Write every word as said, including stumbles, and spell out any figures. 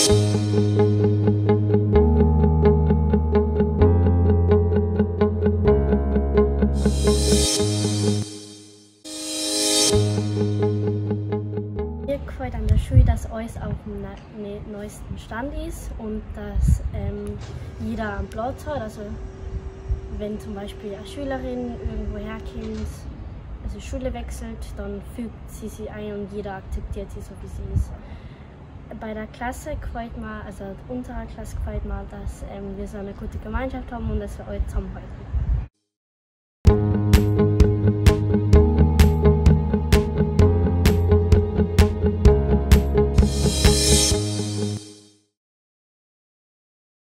Mir gefällt an der Schule, dass alles auf dem ne neuesten Stand ist und dass ähm, jeder einen Platz hat. Also wenn zum Beispiel eine Schülerin irgendwo herkommt, also Schule wechselt, dann fügt sie sich ein und jeder akzeptiert sie so, wie sie ist. Bei der Klasse gefällt mir, also unserer Klasse gefällt mir, dass ähm, wir so eine gute Gemeinschaft haben und dass wir alle zusammenhalten.